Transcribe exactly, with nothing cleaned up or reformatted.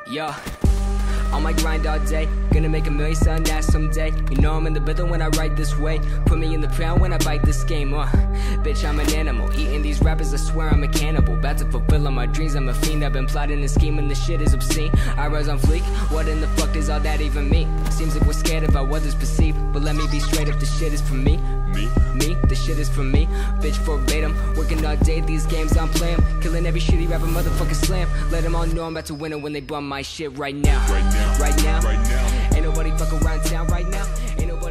Yo, on my grind all day, gonna make a million selling that someday. You know I'm in the rhythm when I write this way. Put me in the pound when I bite this game, uh bitch, I'm an animal, eating these rappers, I swear I'm a cannibal. About to fulfill all my dreams, I'm a fiend. I've been plotting and scheming, this shit is obscene. I rise on fleek, what in the fuck does all that even mean? Seems like we're scared about what others perceive, but let me be straight up, this shit is for me. Me? Me? This shit is for me. Bitch, verbatim, working all day, these games I'm playing. Killing every shitty rapper, motherfucker slam. Let them all know I'm about to win it when they bum my shit right now. Right now, Right now, right now. Ain't nobody fuck around town right now. Ain't nobody